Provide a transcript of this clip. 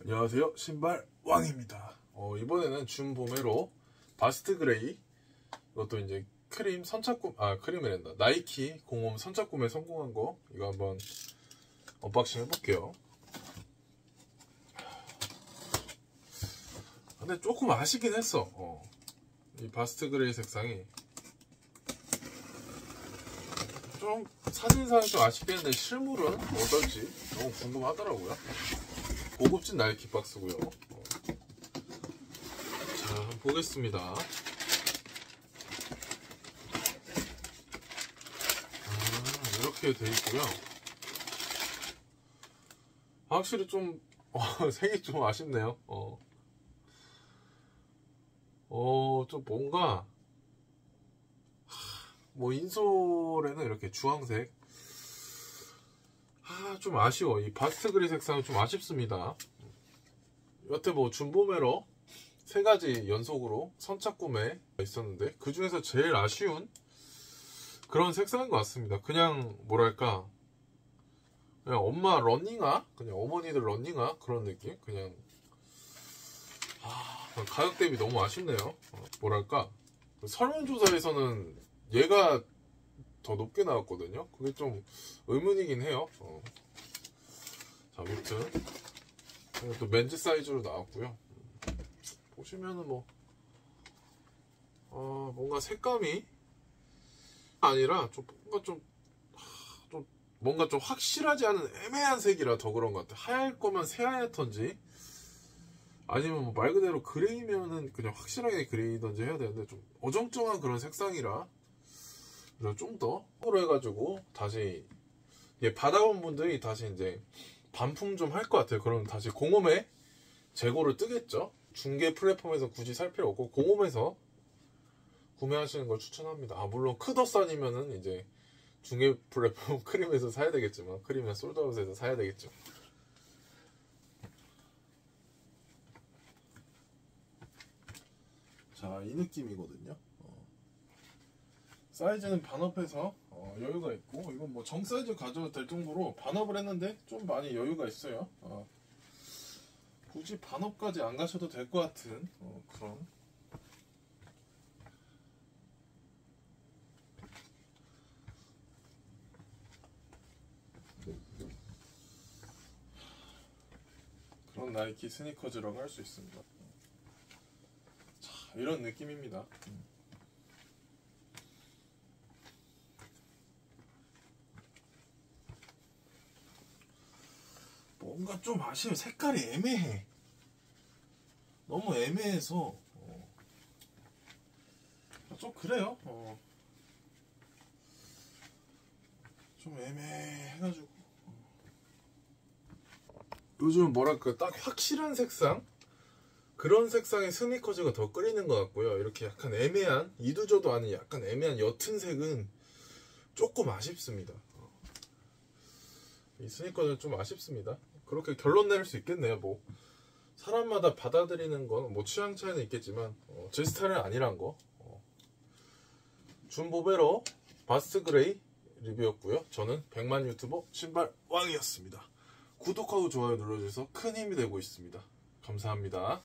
안녕하세요, 신발 왕입니다. 이번에는 준 봄에로 바스트 그레이, 이것도 이제 크림 선착구, 크림이란다, 나이키 공홈 선착구매 성공한 거, 이거 한번 언박싱 해볼게요. 근데 조금 아쉽긴 했어. 이 바스트 그레이 색상이 좀 사진상이 좀 아쉽긴 했는데 실물은 어떨지 너무 궁금하더라고요. 고급진 나이키 박스고요. 자, 한번 보겠습니다. 이렇게 돼 있고요. 확실히 좀 색이 좀 아쉽네요. 좀 뭔가 뭐 인솔에는 이렇게 주황색, 좀 아쉬워. 이 바스트 그레이 색상은 좀 아쉽습니다. 여태 뭐 준보메러 3가지 연속으로 선착 구매가 있었는데 그 중에서 제일 아쉬운 그런 색상인 것 같습니다. 그냥 뭐랄까, 그냥 엄마 런닝화, 그냥 어머니들 런닝화 그런 느낌. 그냥 가격 대비 너무 아쉽네요. 뭐랄까, 설문조사에서는 얘가 더 높게 나왔거든요. 그게 좀 의문이긴 해요. 자, 아무튼 또 맨즈 사이즈로 나왔고요. 보시면은 뭐 뭔가 색감이 아니라 뭔가 좀 확실하지 않은 애매한 색이라 더 그런 것 같아. 하얄 거면 새하얗던지 아니면 뭐 말 그대로 그레이면은 그냥 확실하게 그레이던지 해야 되는데 좀 어정쩡한 그런 색상이라 좀 더 로 해가지고 다시 받아온 분들이 다시 이제 반품 좀 할 것 같아요. 그럼 다시 공홈에 재고를 뜨겠죠. 중개 플랫폼에서 굳이 살 필요 없고 공홈에서 구매하시는 걸 추천합니다. 물론 크더산이면은 이제 중개 플랫폼 크림에서 사야 되겠지만, 크림이나 솔드아웃에서 사야 되겠죠. 자, 이 느낌이거든요. 사이즈는 반업해서 여유가 있고, 이건 뭐 정 사이즈 가져도 될 정도로 반업을 했는데 좀 많이 여유가 있어요. 굳이 반업까지 안 가셔도 될 것 같은 그런. 그런 나이키 스니커즈라고 할 수 있습니다. 자, 이런 느낌입니다. 뭔가 좀 아쉬워. 색깔이 애매해. 너무 애매해서 좀 그래요. 좀 애매해가지고 요즘 뭐랄까, 딱 확실한 색상, 그런 색상의 스니커즈가 더 끌리는 것 같고요. 이렇게 약간 애매한, 이두저도 아닌 약간 애매한 옅은 색은 조금 아쉽습니다. 이 스니커즈는 좀 아쉽습니다. 그렇게 결론 내릴 수 있겠네요. 뭐 사람마다 받아들이는 건 뭐 취향 차이는 있겠지만 제 스타일은 아니란 거. 준보베러 바스트 그레이 리뷰였고요. 저는 100만 유튜버 신발 왕이었습니다. 구독하고 좋아요 눌러주셔서 큰 힘이 되고 있습니다. 감사합니다.